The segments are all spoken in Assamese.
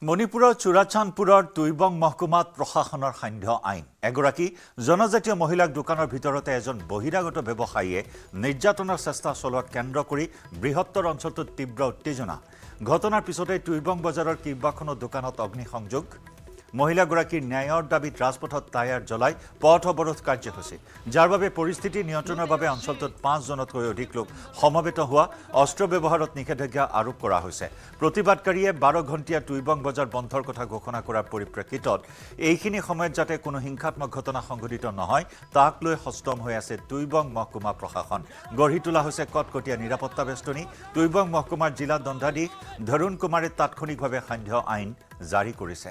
মণিপুৰৰ চুৰাচান্দপুৰৰ টুইবং মহকুমাত প্ৰশাসনৰ সান্ধ্য আইন এগৰাকী জনজাতীয় মহিলাক দোকানৰ ভিতৰতে এজন বহিৰাগত ব্যৱসায়ীয়ে নিৰ্যাতনৰ চেষ্টা চলোৱাত কেন্দ্ৰ কৰি বৃহত্তৰ অঞ্চলটোত তীব্ৰ উত্তেজনা ঘটনাৰ পিছতে টুইবং বজাৰৰ কেইবাখনো দোকানত অগ্নিসংযোগ মহিলাগৰাকীৰ ন্যায়ৰ দাবীত ৰাজপথত টায়াৰ জ্বলাই পথ অৱৰোধ কাৰ্যসূচী যাৰ বাবে পৰিস্থিতি নিয়ন্ত্ৰণৰ বাবে অঞ্চলটোত 5 জনতকৈ অধিক লোক সমবেত হোৱা অস্ত্ৰ ব্যৱহাৰত নিষেধাজ্ঞা আৰোপ কৰা হৈছে প্ৰতিবাদকাৰীয়ে 12 ঘণ্টীয়া টুইবং বজাৰ বন্ধৰ কথা ঘোষণা কৰাৰ পৰিপ্ৰেক্ষিতত এইখিনি সময়ত যাতে কোনো হিংসাত্মক ঘটনা সংঘটিত নহয় তাক লৈ হস্তম হৈ আছে টুইবং মহকুমা প্ৰশাসন গঢ়ি তোলা হৈছে কটকটীয়া নিৰাপত্তা বেষ্টনী টুইবং মহকুমাৰ জিলা দণ্ডাধীশ ধৰুণ কুমাৰে তাৎক্ষণিকভাৱে সান্ধ্য আইন জাৰি কৰিছে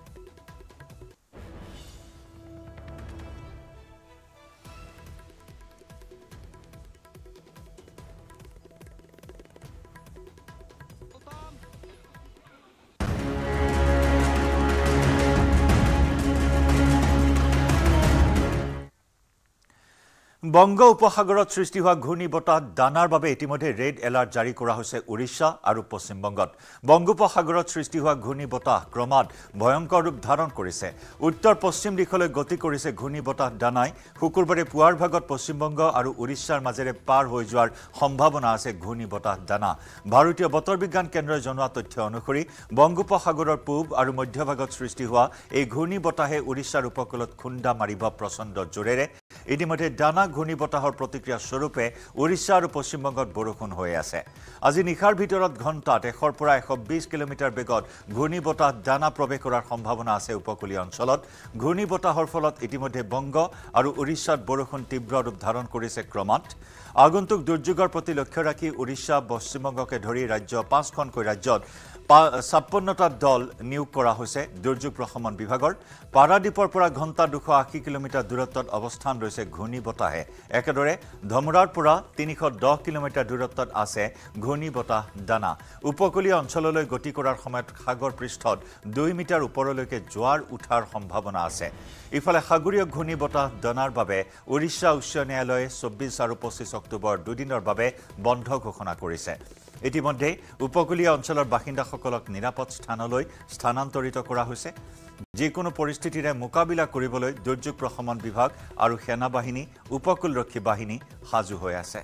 বংগ উপসাগৰত সৃষ্টি হোৱা ঘূৰ্ণী বতাহ দানাৰ বাবে ইতিমধ্যে ৰেড এলাৰ্ট জাৰি কৰা হৈছে উৰিষ্যা আৰু পশ্চিম বংগত বংগোপসাগৰত সৃষ্টি হোৱা ঘূৰ্ণী বতাহ ক্ৰমাৎ ভয়ংকৰ ৰূপ ধাৰণ কৰিছে উত্তৰ পশ্চিম দিশলৈ গতি কৰিছে ঘূৰ্ণী বতাহ দানাই শুকুৰবাৰে পুৱাৰ ভাগত পশ্চিম বংগ আৰু উৰিষ্যাৰ মাজেৰে পাৰ হৈ যোৱাৰ সম্ভাৱনা আছে ঘূৰ্ণী বতাহ দানা ভাৰতীয় বতৰ বিজ্ঞান কেন্দ্ৰই জনোৱা তথ্য অনুসৰি বংগোপসাগৰৰ পূব আৰু মধ্যভাগত সৃষ্টি হোৱা এই ঘূৰ্ণী বতাহে উৰিষ্যাৰ উপকূলত খুন্দা মাৰিব প্ৰচণ্ড জোৰেৰে ইতিমধ্যে দানা ঘূৰ্ণী বতাহৰ প্ৰতিক্ৰিয়া স্বৰূপে উৰিষ্যা আৰু পশ্চিমবংগত বৰষুণ হৈ আছে আজি নিশাৰ ভিতৰত ঘণ্টাত 100 পৰা 120 কিলোমিটাৰ বেগত ঘূৰ্ণী বতাহ দানা প্ৰৱেশ কৰাৰ সম্ভাৱনা আছে উপকূলীয় অঞ্চলত ঘূৰ্ণী বতাহৰ ফলত ইতিমধ্যে বংগ আৰু উৰিষ্যাত বৰষুণ তীব্ৰ ৰূপ ধাৰণ কৰিছে ক্ৰমাৎ আগন্তুক দুৰ্যোগৰ প্ৰতি লক্ষ্য ৰাখি উৰিষ্যা পশ্চিমবংগকে ধৰি ৰাজ্য 5খনকৈ ৰাজ্যত 56টা দল নিয়োগ কৰা হৈছে দুৰ্যোগ প্ৰশমন বিভাগৰ পাৰাদ্বীপৰ পৰা ঘণ্টা 280 কিলোমিটাৰ দূৰত্বত অৱস্থান লৈছে ঘূৰ্ণী বতাহে একেদৰে ধমৰাৰ পৰা 310 কিলোমিটাৰ দূৰত্বত আছে ঘূৰ্ণী বতাহ দানা উপকূলীয় অঞ্চললৈ গতি কৰাৰ সময়ত সাগৰ পৃষ্ঠত 2 মিটাৰ ওপৰলৈকে জোৱাৰ উঠাৰ সম্ভাৱনা আছে ইফালে সাগৰীয় ঘূৰ্ণী বতাহ দানাৰ বাবে উৰিষ্যা উচ্চ ন্যায়ালয়ে 24 আৰু 25 অক্টোবৰ দুদিনৰ বাবে বন্ধ ঘোষণা কৰিছে ইতিমধ্যে উপকূলীয় অঞ্চলৰ বাসিন্দাসকলক নিৰাপদ স্থানলৈ স্থানান্তৰিত কৰা হৈছে যিকোনো পৰিস্থিতিৰে মোকাবিলা কৰিবলৈ দুৰ্যোগ প্ৰশমন বিভাগ আৰু সেনা বাহিনী উপকূলৰক্ষী বাহিনী সাজু হৈ আছে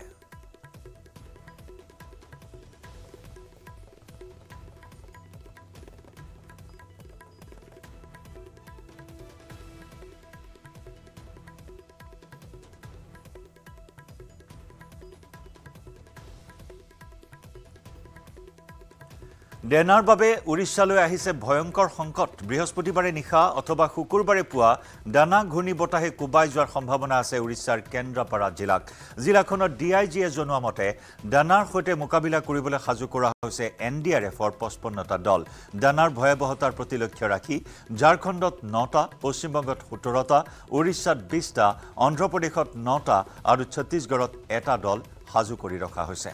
ডেনাৰ বাবে উৰিষ্যালৈ আহিছে ভয়ংকৰ সংকট বৃহস্পতিবাৰে নিশা অথবা শুকুৰবাৰে পুৱা দানা ঘূৰ্ণী বতাহে কুবাই যোৱাৰ সম্ভাৱনা আছে উৰিষ্যাৰ কেন্দ্ৰপাৰা জিলাখনৰ ডিআইজিয়ে জনোৱা মতে দানাৰ সৈতে মোকাবিলা কৰিবলৈ সাজু কৰা হৈছে এনডিআৰএফৰ 55টা দল দানাৰ ভয়াৱহতাৰ প্ৰতি লক্ষ্য ৰাখি ঝাৰখণ্ডত 9টা পশ্চিমবংগত 17টা উৰিষ্যাত 20টা অন্ধ্ৰপ্ৰদেশত 9টা আৰু ছত্তীশগড়ত 1টা দল সাজু কৰি ৰখা হৈছে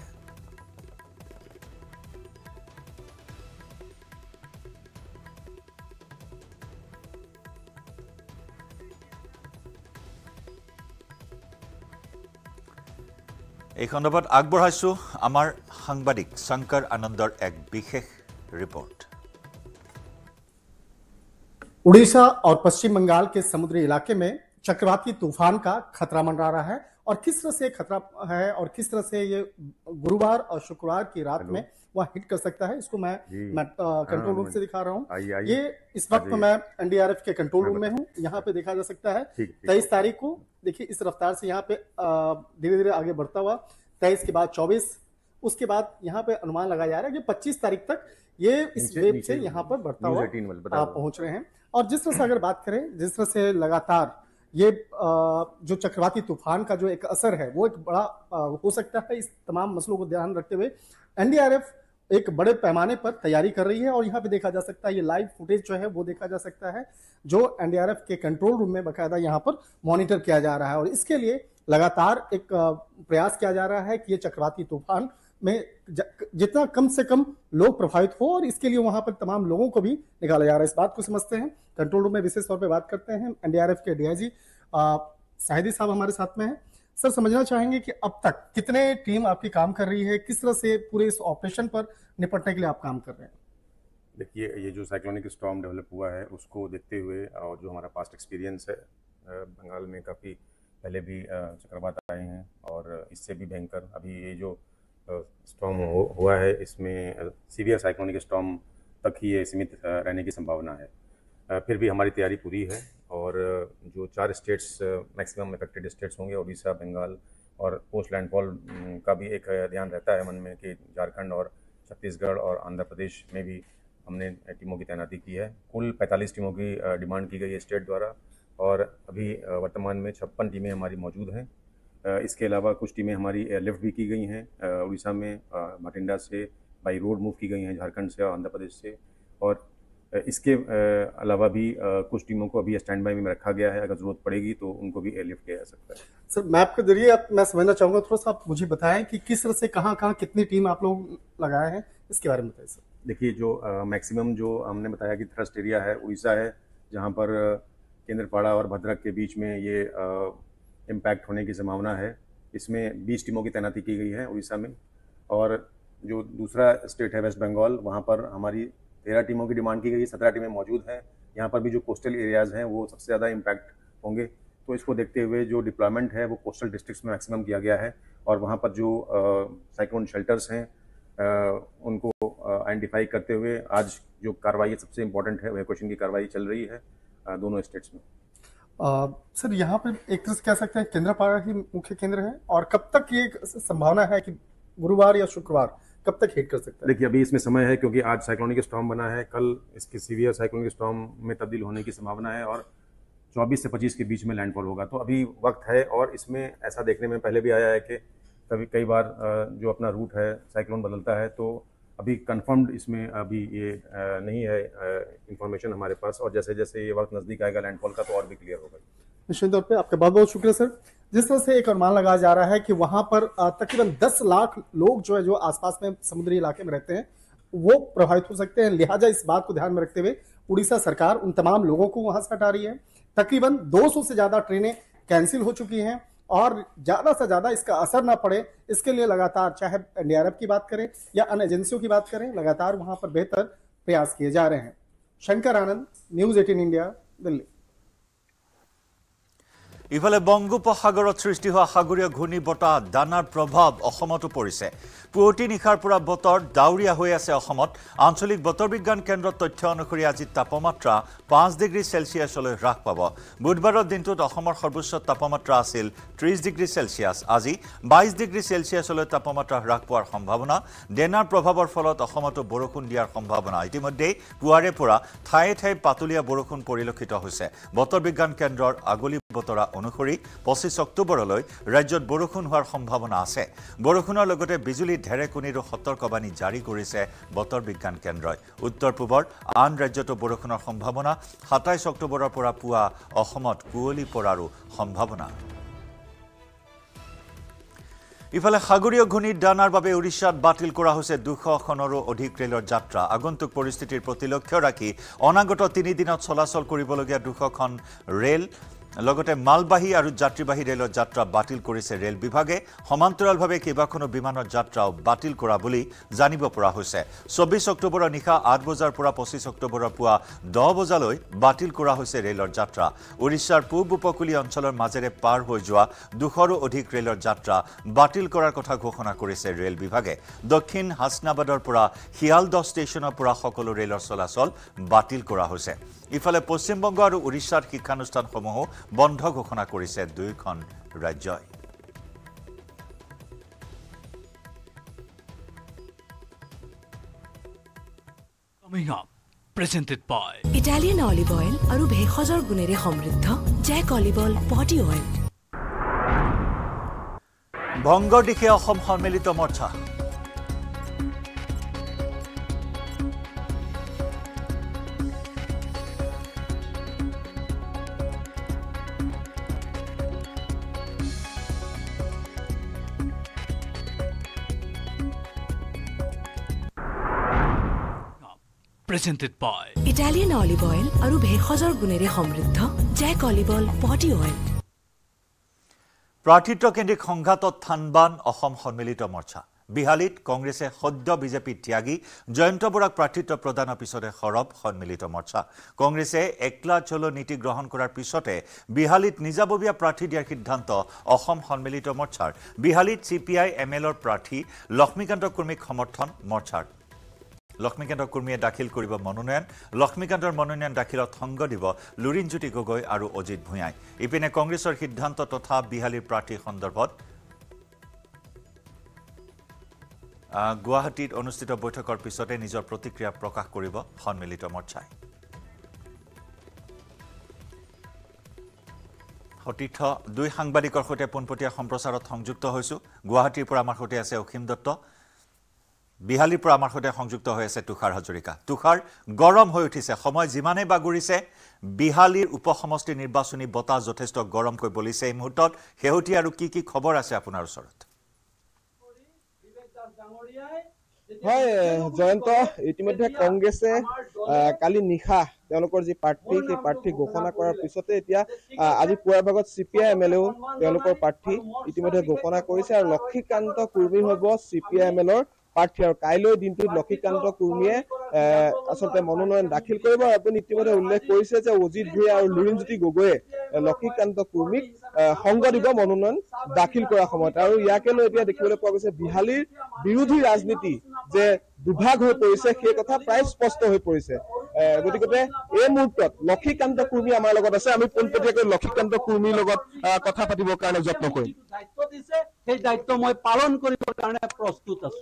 এই খণ্ডত আগবঢ়াইছো আমাৰ সাংবাদিক শংকৰ আনন্দৰ এক বিশেষ रिपोर्ट उड़ीसा और पश्चिम बंगाल के समुद्री इलाके में चक्रवाती तूफान का खतरा मंडरा रहा है और किस तरह से खतरा है और किस तरह से ये गुरुवार और शुक्रवार की रात में वह हिट कर सकता है इसको मैं कंट्रोल रूम से दिखा रहा हूँ ये इस वक्त मैं एनडीआरएफ के कंट्रोल रूम में हूँ यहाँ पे देखा जा सकता है 23 तारीख को देखिए इस रफ्तार से यहाँ पे धीरे धीरे आगे बढ़ता हुआ 23 के बाद 24 उसके बाद यहाँ पे अनुमान लगाया जा रहा है कि 25 तारीख तक ये इस वेव से यहाँ पर बढ़ता हुआ पहुंच रहे हैं और जिस तरह से अगर बात करें जिस तरह से लगातार ये जो चक्रवाती तूफान का जो एक असर है वो एक बड़ा हो सकता है इस तमाम मसलों को ध्यान रखते हुए एनडीआरएफ एक बड़े पैमाने पर तैयारी कर रही है और यहाँ पे देखा जा सकता है ये लाइव फुटेज जो है वो देखा जा सकता है जो एनडीआरएफ के कंट्रोल रूम में बकायदा यहाँ पर मॉनिटर किया जा रहा है और इसके लिए लगातार एक प्रयास किया जा रहा है कि ये चक्रवाती तूफान में जितना कम से कम लोग प्रभावित हो और इसके लिए वहां पर तमाम लोगों को भी निकाला जा रहा है इस बात को समझते हैं कंट्रोल रूम में विशेष तौर पे बात करते हैं एनडीआरएफ के डीआईजी साहिदी साहब हमारे साथ में हैं सर समझना चाहेंगे कि अब तक कितने टीम आपकी काम कर रही है किस तरह से पूरे इस ऑपरेशन पर निपटने के लिए आप काम कर रहे हैं देखिए, ये जो साइक्लोनिक स्टॉर्म डेवलप हुआ है उसको देखते हुए और जो हमारा पास्ट एक्सपीरियंस है, बंगाल में काफ़ी पहले भी चक्रवात आए हैं और इससे भी भयंकर अभी ये जो स्टॉर्म हुआ है इसमें सीवियर साइक्लोनिक स्टॉर्म तक ही ये सीमित रहने की संभावना है। फिर भी हमारी तैयारी पूरी है और जो 4 स्टेट्स मैक्सिमम अफेक्टेड स्टेट्स होंगे, उड़ीसा, बंगाल और पोस्ट लैंडफॉल का भी एक ध्यान रहता है मन में कि झारखंड और छत्तीसगढ़ और आंध्र प्रदेश में भी हमने टीमों की तैनाती की है। कुल 45 टीमों की डिमांड की गई है स्टेट द्वारा और अभी वर्तमान में 56 टीमें हमारी मौजूद हैं। इसके अलावा कुछ टीमें हमारी एयरलिफ्ट भी की गई हैं। उड़ीसा में भटिंडा से बाई रोड मूव की गई हैं, झारखंड से और आंध्र प्रदेश से, और इसके अलावा भी कुछ टीमों को अभी स्टैंड बाई में रखा गया है। अगर ज़रूरत पड़ेगी तो उनको भी एयरलिफ्ट किया जा सकता है। सर, मैप के जरिए मैं समझना चाहूँगा, थोड़ा सा आप मुझे बताएं कि किस तरह से कहाँ कितनी टीम आप लोग लगाए हैं, इसके बारे में बताइए सर। देखिए, जो मैक्सिमम जो हमने बताया कि थ्रस्ट एरिया है उड़ीसा है, जहाँ पर केंद्रपाड़ा और भद्रक के बीच में ये इम्पैक्ट होने की संभावना है। इसमें 20 टीमों की तैनाती की गई है उड़ीसा में। और जो दूसरा स्टेट है वेस्ट बंगाल, वहाँ पर हमारी 13 टीमों की डिमांड की गई है, 17 टीमें मौजूद हैं। यहाँ पर भी जो कोस्टल एरियाज़ हैं वो सबसे ज़्यादा इम्पैक्ट होंगे, तो इसको देखते हुए जो डिप्लॉयमेंट है वो कोस्टल डिस्ट्रिक्ट्स में मैक्सिमम किया गया है और वहाँ पर जो साइक्लोन शेल्टर्स हैं उनको आइडेंटिफाई करते हुए आज जो कार्रवाई सबसे इम्पोर्टेंट है, इवैक्यूएशन की कार्रवाई चल रही है दोनों स्टेट्स में। सर, यहाँ पर एक तरह से कह सकते हैं केंद्रपाड़ा ही मुख्य केंद्र है, और कब तक ये संभावना है कि गुरुवार या शुक्रवार कब तक हिट कर सकता है? देखिए, अभी इसमें समय है क्योंकि आज साइक्लोनिक स्टॉर्म बना है, कल इसकी सीवियर साइक्लोनिक स्टॉर्म में तब्दील होने की संभावना है और 24 से 25 के बीच में लैंडफॉल होगा, तो अभी वक्त है। और इसमें ऐसा देखने में पहले भी आया है कि कई बार जो अपना रूट है साइक्लोन बदलता है, तो अभी कंफर्म्ड इसमें अभी ये नहीं है इंफॉर्मेशन हमारे पास, और जैसे जैसे ये वक्त नज़दीक आएगा लैंडफॉल का तो और भी क्लियर होगा। निश्चित तौर पे आपका बहुत बहुत शुक्रिया सर। जिस तरह से एक अनुमान लगाया जा रहा है कि वहां पर तकरीबन 10 लाख लोग जो आसपास में समुद्री इलाके में रहते हैं वो प्रभावित हो सकते हैं, लिहाजा इस बात को ध्यान में रखते हुए उड़ीसा सरकार उन तमाम लोगों को वहां से हटा रही है। तकरीबन 200 से ज्यादा ट्रेनें कैंसिल हो चुकी हैं और ज्यादा से ज्यादा इसका असर ना पड़े इसके लिए लगातार, चाहे एनडीआरएफ की बात करें या अन्य एजेंसियों की बात करें, लगातार वहां पर बेहतर प्रयास किए जा रहे हैं। Shankar Anand, news 18 India, Delhi. ইফালে বংগোপসাগৰত সৃষ্টি হোৱা সাগৰীয় ঘূৰ্ণী বতাহ দানাৰ প্ৰভাৱ অসমতো পৰিছে। পুৱতি নিশাৰ পৰা বতৰ ডাৱৰীয়া হৈ আছে অসমত। আঞ্চলিক বতৰ বিজ্ঞান কেন্দ্ৰৰ তথ্য অনুসৰি আজি তাপমাত্ৰা 5 ডিগ্ৰী চেলছিয়াছলৈ হ্ৰাস পাব। বুধবাৰৰ দিনটোত অসমৰ সৰ্বোচ্চ তাপমাত্ৰা আছিল 30 ডিগ্ৰী চেলছিয়াছ। আজি 22 ডিগ্ৰী চেলছিয়াছলৈ তাপমাত্ৰা হ্ৰাস পোৱাৰ সম্ভাৱনা। ডেনাৰ প্ৰভাৱৰ ফলত অসমতো বৰষুণ দিয়াৰ সম্ভাৱনা। ইতিমধ্যে পুৱাৰে পৰা ঠায়ে ঠায়ে পাতলীয়া বৰষুণ পৰিলক্ষিত হৈছে। বতৰ বিজ্ঞান কেন্দ্ৰৰ আগলি বতৰা অনুসৰি 25 অক্টোবৰলৈ ৰাজ্যত বৰষুণ হোৱাৰ সম্ভাৱনা আছে। বৰষুণৰ লগতে বিজুলী ঢেৰেকণিৰো সতৰ্কবাণী জাৰি কৰিছে বতৰ বিজ্ঞান কেন্দ্ৰই। উত্তৰ পূবৰ আন ৰাজ্যতো বৰষুণৰ সম্ভাৱনা। 27 অক্টোবৰৰ পৰা পুৱা অসমত কুঁৱলী পৰাৰো সম্ভাৱনা। ইফালে সাগৰীয় ঘূৰ্ণী দানাৰ বাবে উৰিষ্যাত বাতিল কৰা হৈছে 200খনৰো অধিক ৰেলৰ যাত্ৰা। আগন্তুক পৰিস্থিতিৰ প্ৰতি লক্ষ্য ৰাখি অনাগত 3 দিনত চলাচল কৰিবলগীয়া 200খন ৰেল লগতে মালবাহী আৰু যাত্ৰীবাহী ৰেলৰ যাত্ৰা বাতিল কৰিছে ৰেল বিভাগে। সমান্তৰালভাৱে কেইবাখনো বিমানৰ যাত্ৰাও বাতিল কৰা বুলি জানিব পৰা হৈছে। 24 অক্টোবৰৰ নিশা 8 বজাৰ পৰা 25 অক্টোবৰৰ পুৱা 10 বজালৈ বাতিল কৰা হৈছে ৰেলৰ যাত্ৰা। উৰিষ্যাৰ পূব উপকূলীয় অঞ্চলৰ মাজেৰে পাৰ হৈ যোৱা 200ৰো অধিক ৰেলৰ যাত্ৰা বাতিল কৰাৰ কথা ঘোষণা কৰিছে ৰেল বিভাগে। দক্ষিণ হাছনাবাদৰ পৰা শিয়ালদহ ষ্টেচনৰ পৰা সকলো ৰেলৰ চলাচল বাতিল কৰা হৈছে। ইফালে পশ্চিমবংগ আৰু উৰিষ্যাৰ শিক্ষানুষ্ঠানসমূহো বন্ধ ঘোষণা কৰিছে দুয়োখন ৰাজ্যই। Coming up, presented by Italian olive oil আৰু ভেষজৰ গুণেৰে সমৃদ্ধ জেক অলিভ অইল পটি অইল। ভংগৰ দিশে অসম সন্মিলিত মৰ্চা। presented by Italian olive oil আৰু ভেষজৰ গুণেৰে সমৃদ্ধ জেক অলিভ অইল পটি অইল। প্ৰাৰ্থিত্ব কেন্দ্ৰিক সংঘাতত থানবান অসম সন্মিলিত মৰ্চা। বিহালীত কংগ্ৰেছে সদ্য বিজেপি ত্যাগী জয়ন্ত বৰাক প্ৰাৰ্থিত্ব প্ৰদানৰ পিছতে সৰব সন্মিলিত মৰ্চা কংগ্ৰেছে একলা চলো নীতি গ্ৰহণ কৰাৰ পিছতে বিহালীত নিজাববীয়া প্ৰাৰ্থী দিয়াৰ সিদ্ধান্ত অসম সন্মিলিত মৰ্চাৰ বিহালীত CPI MLৰ প্ৰাৰ্থী লক্ষ্মীকান্ত কুৰ্মীক সমৰ্থন মৰ্চাৰ লক্ষ্মীকান্ত কুৰ্মীয়ে দাখিল কৰিব মনোনয়ন লক্ষ্মীকান্তৰ মনোনয়ন দাখিলত সংগ দিব লুৰিণজ্যোতি গগৈ আৰু অজিত ভূঞাই ইপিনে কংগ্ৰেছৰ সিদ্ধান্ত তথা বিহালীৰ প্ৰাৰ্থী সন্দৰ্ভত গুৱাহাটীত অনুষ্ঠিত বৈঠকৰ পিছতে নিজৰ প্ৰতিক্ৰিয়া প্ৰকাশ কৰিব সন্মিলিত মৰ্চাই সতীৰ্থ দুই সাংবাদিকৰ সৈতে পোনপটীয়া সম্প্ৰচাৰত সংযুক্ত হৈছো গুৱাহাটীৰ পৰা আমাৰ সৈতে আছে অসীম দত্ত বিহালীৰ পৰা আমাৰ সৈতে সংযুক্ত হৈ আছে তুষাৰ হাজৰিকা তুষাৰ গৰম হৈ উঠিছে সময় যিমানে বাগুৰিছে বিহালীৰ উপসমষ্টি নিৰ্বাচনী বতাহ যথেষ্ট গৰমকৈ বলিছে এই মুহূৰ্তত হেহতি আৰু কি খবৰ আছে আপোনাৰ ওচৰত হয় জয়ন্ত ইতিমধ্যে কংগ্ৰেছে কালি নিশা তেওঁলোকৰ যি প্ৰাৰ্থী সেই প্ৰাৰ্থী ঘোষণা কৰাৰ পিছতে এতিয়া আজি পুৱাৰ ভাগত CPI MLও তেওঁলোকৰ প্ৰাৰ্থী ইতিমধ্যে ঘোষণা কৰিছে আৰু লক্ষ্মীকান্ত কুৰ্মী হ'ব CPI MLৰ প্ৰাৰ্থী আৰু কাইলৈ দিনটোত লক্ষ্মীকান্ত কুৰ্মীয়ে আচলতে মনোনয়ন দাখিল কৰিব আৰু আপুনি ইতিমধ্যে উল্লেখ কৰিছে যে অজিত ভূঞা আৰু লুৰিণজ্যোতি গগৈয়ে লক্ষ্মীকান্ত কুৰ্মীক সংগ দিব মনোনয়ন দাখিল কৰাৰ সময়ত আৰু ইয়াকে লৈ এতিয়া দেখিবলৈ পোৱা গৈছে বিহালীৰ বিৰোধী ৰাজনীতি যে দুভাগ হৈ পৰিছে সেই কথা প্ৰায় স্পষ্ট হৈ পৰিছে গতিকে এই মুহূৰ্তত লক্ষ্মীকান্ত কুৰ্মী আমাৰ লগত আছে আমি পোনপটীয়াকৈ লক্ষ্মীকান্ত কুৰ্মীৰ লগত কথা পাতিবৰ কাৰণে যত্ন কৰিম দায়িত্ব দিছে সেই দায়িত্ব মই পালন কৰিবৰ কাৰণে প্ৰস্তুত আছো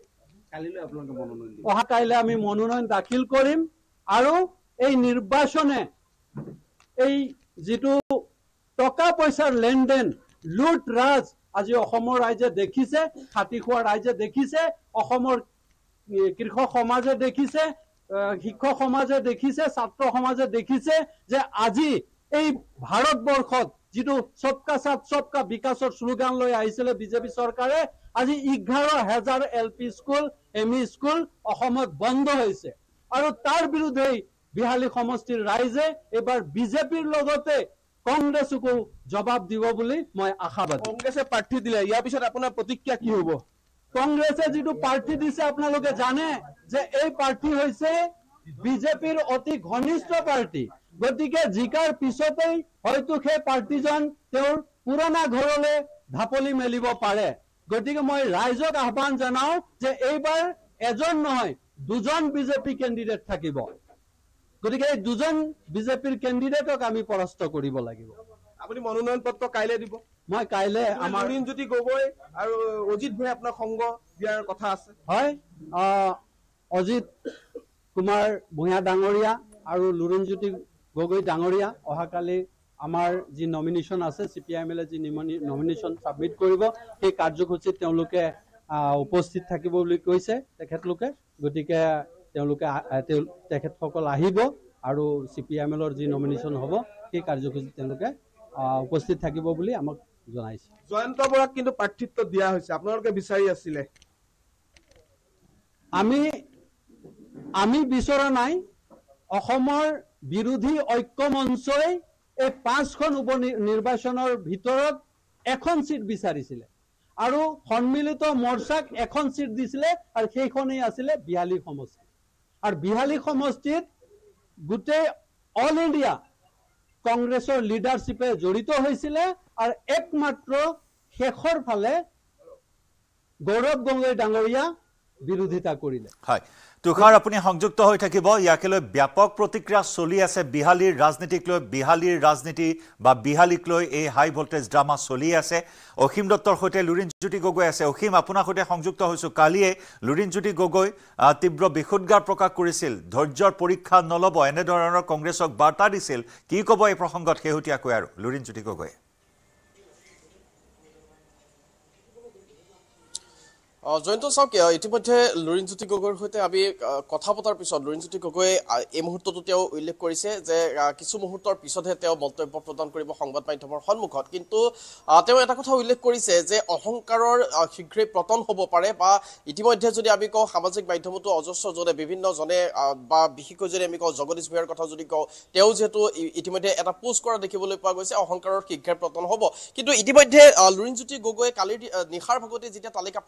অহা কাইলৈ আমি মনোনয়ন দাখিল কৰিম আৰু এই নিৰ্বাচনে এই যিটো টকা পইচাৰ লেনদেন লুট ৰাজ আজি অসমৰ ৰাইজে দেখিছে খাটি খোৱা ৰাইজে দেখিছে অসমৰ কৃষক সমাজে দেখিছে শিক্ষক সমাজে দেখিছে ছাত্ৰ সমাজে দেখিছে যে আজি এই ভাৰতবৰ্ষত যিটো সবকা সাথ সবকা বিকাশৰ শ্লোগান লৈ আহিছিলে বিজেপি চৰকাৰে আজি 11,000 LP স্কুল ME স্কুল অসমত বন্ধ হৈছে আৰু তাৰ বিৰুদ্ধে বিহালী সমষ্টিৰ ৰাইজে এবাৰ বিজেপিৰ লগতে কংগ্ৰেছকো জবাব দিব বুলি মই আশাবাদী কংগ্ৰেছে প্ৰাৰ্থী দিলে ইয়াৰ পিছত আপোনাৰ প্ৰতিক্ৰিয়া কি হ'ব কংগ্ৰেছে যিটো প্ৰাৰ্থী দিছে আপোনালোকে জানে যে এই প্ৰাৰ্থী হৈছে বিজেপিৰ অতি ঘনিষ্ঠ প্ৰাৰ্থী গতিকে জিকাৰ পিছতেই হয়তো সেই প্ৰাৰ্থীজন তেওঁৰ পুৰণা ঘৰলৈ ঢাপলি মেলিব পাৰে গতিকে মই ৰাইজক আহ্বান জনাও যে এইবাৰ এজন নহয় দুজন বিজেপি কেণ্ডিডেট থাকিব গতিকে এই দুজন বিজেপিৰ কেণ্ডিডেটক আমি পৰাস্ত কৰিব লাগিব আপুনি মনোনয়ন পত্ৰ কাইলৈ দিব মই কাইলৈ আমাৰ লুৰিণজ্যোতি গগৈ আৰু অজিত ভূঞা আপোনাৰ সংগ দিয়াৰ কথা আছে হয় অজিত কুমাৰ ভূঞা ডাঙৰীয়া আৰু লুৰিণজ্যোতি গগৈ ডাঙৰীয়া অহাকালি আমাৰ যি নমিনেশ্যন আছে CPI ML যি নমিনেশ্যন সাবমিট কৰিব সেই কাৰ্যসূচীত তেওঁলোকে উপস্থিত থাকিব বুলি কৈছে তেখেতলোকে গতিকে তেওঁলোকে তেখেতসকল আহিব আৰু CPI MLৰ যি নমিনেশ্যন হ'ব সেই কাৰ্যসূচীত তেওঁলোকে উপস্থিত থাকিব বুলি আমাক জনাইছে জয়ন্ত বৰাক কিন্তু প্ৰাৰ্থিত্ব দিয়া হৈছে আপোনালোকে বিচাৰি আছিলে আমি বিচৰা নাই অসমৰ বিৰোধী ঐক্য মঞ্চই এই 5খন উপ নিৰ্বাচনৰ ভিতৰত এখন সিট বিচাৰিছিলে আৰু সন্মিলিত মৰ্চাক এখন সিট দিছিলে আৰু সেইখনেই আছিলে বিহালী সমষ্টি আৰু বিহালী সমষ্টিত গোটেই অল ইণ্ডিয়া কংগ্ৰেছৰ লিডাৰশ্বিপে জড়িত হৈছিলে আৰু একমাত্ৰ শেষৰ ফালে গৌৰৱ গগৈ ডাঙৰীয়া বিৰোধিতা কৰিলে হয় তুষাৰ আপুনি সংযুক্ত হৈ থাকিব ইয়াকে লৈ ব্যাপক প্ৰতিক্ৰিয়া চলি আছে বিহালীৰ ৰাজনীতি বা বিহালীক লৈ এই হাই ভোল্টেজ ড্ৰামা চলি আছে অসীম দত্তৰ সৈতে লুৰিণজ্যোতি গগৈ আছে অসীম আপোনাৰ সৈতে সংযুক্ত হৈছো কালিয়ে লুৰিণজ্যোতি গগৈ তীব্ৰ বিশুদ্ধাৰ প্ৰকাশ কৰিছিল ধৈৰ্যৰ পৰীক্ষা নলব এনে ধৰণৰ কংগ্ৰেছক বাৰ্তা দিছিল কি ক'ব এই প্ৰসংগত শেহতীয়াকৈ আৰু লুৰিণজ্যোতি গগৈ জয়ন্ত চাওক ইতিমধ্যে লুৰিণজ্যোতি গগৈৰ সৈতে আমি কথা পতাৰ পিছত লুৰিণজ্যোতি গগৈ এই মুহূৰ্ততো তেওঁ উল্লেখ কৰিছে যে কিছু মুহূৰ্তৰ পিছতহে তেওঁ মন্তব্য প্ৰদান কৰিব সংবাদ মাধ্যমৰ সন্মুখত কিন্তু তেওঁ এটা কথা উল্লেখ কৰিছে যে অহংকাৰৰ শীঘ্ৰেই পতন হ'ব পাৰে বা ইতিমধ্যে যদি আমি কওঁ সামাজিক মাধ্যমতো অজস্ৰজনে বিভিন্নজনে বা বিশেষকৈ যদি আমি কওঁ জগদীশ ভূঞাৰ কথা যদি কওঁ তেওঁ যিহেতু ইতিমধ্যে এটা পোষ্ট কৰা দেখিবলৈ পোৱা গৈছে অহংকাৰৰ শীঘ্ৰে পতন হ'ব কিন্তু ইতিমধ্যে লুৰিণজ্যোতি গগৈ কালিৰ নিশাৰ ভাগতে যেতিয়া তালিকা প্ৰকাশ পাইছে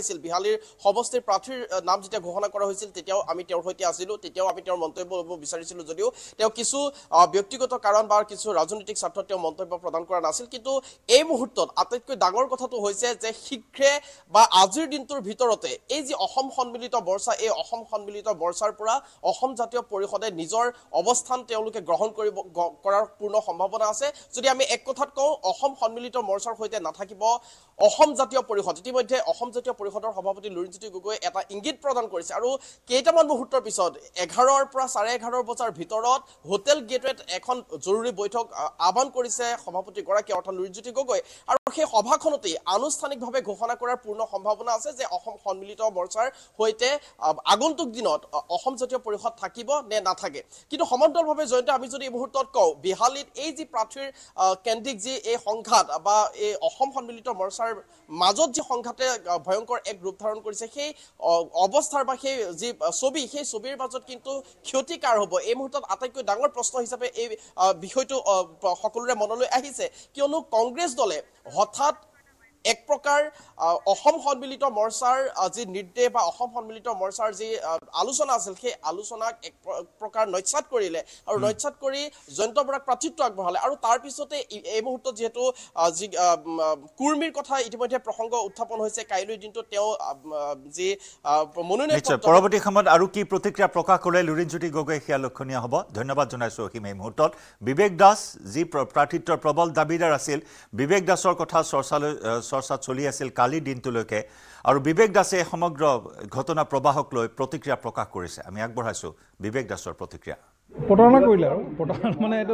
হৈছিল বিহালীৰ সমষ্টিৰ প্ৰাৰ্থীৰ নাম যেতিয়া ঘোষণা কৰা হৈছিল তেতিয়াও আমি তেওঁৰ সৈতে আছিলোঁ তেতিয়াও আমি তেওঁৰ মন্তব্য ল'ব বিচাৰিছিলোঁ যদিও তেওঁ কিছু ব্যক্তিগত কাৰণ বা কিছু ৰাজনৈতিক স্বাৰ্থত তেওঁ মন্তব্য প্ৰদান কৰা নাছিল কিন্তু এই মুহূৰ্তত আটাইতকৈ ডাঙৰ কথাটো হৈছে যে শীঘ্ৰে বা আজিৰ দিনটোৰ ভিতৰতে এই যে অসম সন্মিলিত মৰ্চা এই অসম সন্মিলিত মৰ্চাৰ পৰা অসম জাতীয় পৰিষদে নিজৰ অৱস্থান তেওঁলোকে গ্ৰহণ কৰাৰ পূৰ্ণ সম্ভাৱনা আছে যদি আমি এক কথাত কওঁ অসম সন্মিলিত মৰ্চাৰ সৈতে নাথাকিব অসম জাতীয় পৰিষদ ইতিমধ্যে অসম জাতীয় পৰিষদৰ সভাপতি লুৰিণজ্যোতি গগৈ এটা ইংগিত প্ৰদান কৰিছে আৰু কেইটামান মুহূৰ্তৰ পিছত 11ৰ পৰা 11:30 বজাৰ ভিতৰত হোটেল গেটৱেত এখন জৰুৰী বৈঠক আহ্বান কৰিছে সভাপতি গৰাকী অৰ্থাৎ লুৰিণজ্যোতি গগৈ আৰু সেই সভাখনতেই আনুষ্ঠানিকভাৱে ঘোষণা কৰাৰ পূৰ্ণ সম্ভাৱনা আছে যে অসম সন্মিলিত মৰ্চাৰ সৈতে আগন্তুক দিনত অসম জাতীয় পৰিষদ থাকিব নে নাথাকে কিন্তু সমান্তৰালভাৱে জয়ন্ত আমি যদি এই মুহূৰ্তত কওঁ বিহালীত এই যি প্ৰাৰ্থীৰ কেন্দ্ৰিক যি এই সংঘাত বা এই অসম সন্মিলিত মৰ্চাৰ মাজত যি সংঘাতে ভয়ংকৰ এক ৰূপ ধাৰণ কৰিছে সেই অৱস্থাৰ বা সেই যি ছবি সেই ছবিৰ মাজত কিন্তু ক্ষতিকাৰ হ'ব এই মুহূৰ্তত আটাইতকৈ ডাঙৰ প্ৰশ্ন হিচাপে এই বিষয়টো সকলোৰে মনলৈ আহিছে কিয়নো কংগ্ৰেছ দলে হঠাৎ এক প্ৰকাৰ অসম সন্মিলিত মৰ্চাৰ যি নিৰ্দেশ বা অসম সন্মিলিত মৰ্চাৰ যি আলোচনা আছিল সেই আলোচনাক এক প্ৰকাৰ নস্যাৎ কৰিলে আৰু নস্যাৎ কৰি জয়ন্ত বৰাক প্ৰাৰ্থিত্ব আগবঢ়ালে আৰু তাৰ পিছতে এই মুহূৰ্তত যেহেতু যি কুৰ্মীৰ কথা ইতিমধ্যে প্ৰসংগ উত্থাপন হৈছে কাইলৈ দিনটো তেওঁ যি মনোনয়ন পৰৱৰ্তী সময়ত আৰু কি প্ৰতিক্ৰিয়া প্ৰকাশ কৰে লুৰিণজ্যোতি গগৈ সেয়া লক্ষণীয় হ'ব ধন্যবাদ জনাইছো অসীম এই মুহূৰ্তত বিবেক দাস যি প্ৰাৰ্থিত্বৰ প্ৰবল দাবীদাৰ আছিল বিবেক দাসৰ কথা চৰ্চা চলি আছিল কালি দিনটোলৈকে আৰু বিবেক দাসে সমগ্ৰ ঘটনা প্ৰবাহক লৈ প্ৰতিক্ৰিয়া প্ৰকাশ কৰিছে আমি আগবঢ়াইছো বিবেক দাসৰ প্ৰতিক্ৰিয়া প্ৰতাৰণা কৰিলে আৰু প্ৰতাৰণা মানে এইটো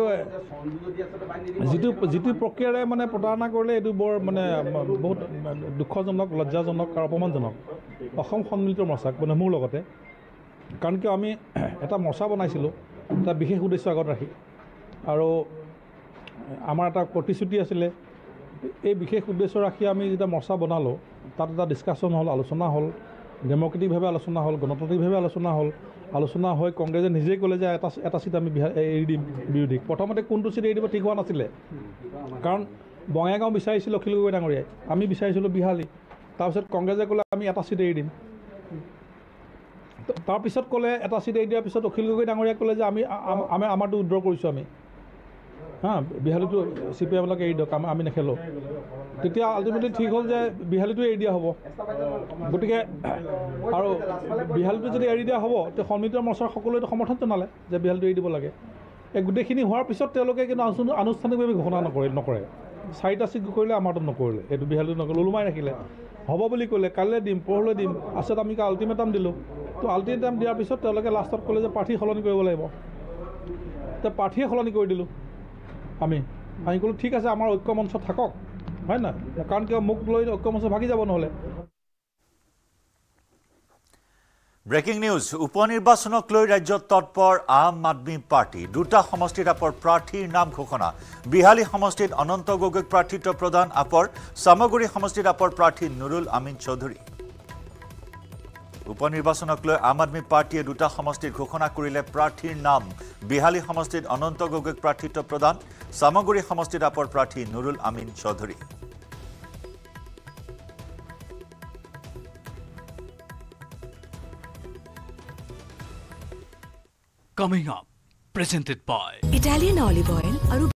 যিটো প্ৰক্ৰিয়াৰে মানে প্ৰতাৰণা কৰিলে এইটো বৰ মানে বহুত দুখজনক লজ্জাজনক আৰু অপমানজনক অসম সন্মিলিত মৰ্চাক মানে মোৰ লগতে কাৰণ কিয় আমি এটা মৰ্চা বনাইছিলোঁ এটা বিশেষ উদ্দেশ্য আগত ৰাখি আৰু আমাৰ এটা প্ৰতিশ্ৰুতি আছিলে এই বিশেষ উদ্দেশ্য ৰাখি আমি যেতিয়া মৰ্চা বনালোঁ তাত এটা ডিছকাশ্যন হ'ল আলোচনা হ'ল ডেমক্ৰেটিকভাৱে আলোচনা হ'ল গণতান্ত্ৰিকভাৱে আলোচনা হৈ কংগ্ৰেছে নিজেই ক'লে যে এটা চিট আমি এৰি দিম বিৰোধীক প্ৰথমতে কোনটো চিট এৰি দিব ঠিক হোৱা নাছিলে কাৰণ বঙাইগাঁও বিচাৰিছিল অখিল গগৈ ডাঙৰীয়াই আমি বিচাৰিছিলোঁ বিহালী তাৰপিছত কংগ্ৰেছে ক'লে আমি এটা চিট এৰি দিম তাৰপিছত ক'লে এটা চিট এৰি দিয়াৰ পিছত অখিল গগৈ ডাঙৰীয়াই ক'লে যে আমি আমাৰটো উইড্ৰ কৰিছোঁ আমি বিহালীটো CPI-বিলাকে এৰি দিয়ক আমি নেখেলোঁ তেতিয়া আল্টিমেটলি ঠিক হ'ল যে বিহালীটো এৰি দিয়া হ'ব গতিকে আৰু বিহালীটো যদি এৰি দিয়া হ'ব তেতিয়া সন্মিলিত মৰ্চাৰ সকলোৱে সমৰ্থন জনালে যে বিহালীটো এৰি দিব লাগে এই গোটেইখিনি হোৱাৰ পিছত তেওঁলোকে কিন্তু আনুষ্ঠানিকভাৱে ঘোষণা নকৰে 4টা চিট কৰিলে আমাৰটো নকৰিলে এইটো বিহালীটো নকৰিলে ওলোমাই ৰাখিলে হ'ব বুলি ক'লে কাইলৈ দিম পৰহিলৈ দিম পাছত আমি আল্টিমেটাম দিলোঁ তো আল্টিমেটাম দিয়াৰ পিছত তেওঁলোকে লাষ্টত ক'লে যে প্ৰাৰ্থী সলনি কৰিব লাগিব তো প্ৰাৰ্থীয়ে সলনি কৰি দিলোঁ আমি ক'লোঁ ঠিক আছে আমাৰ ঐক্য মঞ্চ থাকক হয় না কাৰণ কিয় মোক লৈ ঐক্য মঞ্চ ভাগি যাব নহ'লে ব্ৰেকিং নিউজ উপনিৰ্বাচনক লৈ ৰাজ্যত তৎপৰ আম আদমি পাৰ্টি দুটা সমষ্টিত আপৰ প্ৰাৰ্থীৰ নাম ঘোষণা বিহালী সমষ্টিত অনন্ত গগৈক প্ৰাৰ্থিত্ব প্ৰদান আপৰ সামগুৰি সমষ্টিত আপৰ প্ৰাৰ্থী নুৰুল আমিন চৌধুৰী উপনিৰ্বাচনক লৈ আম আদমি পাৰ্টিয়ে দুটা সমষ্টিত ঘোষণা কৰিলে প্ৰাৰ্থীৰ নাম বিহালী সমষ্টিত অনন্ত গগৈক প্ৰাৰ্থিত্ব প্ৰদান সামগুৰি সমষ্টিত আপৰ প্ৰাৰ্থী নুৰুল আমিন Choudhury Coming up, presented by Italian olive oil আৰু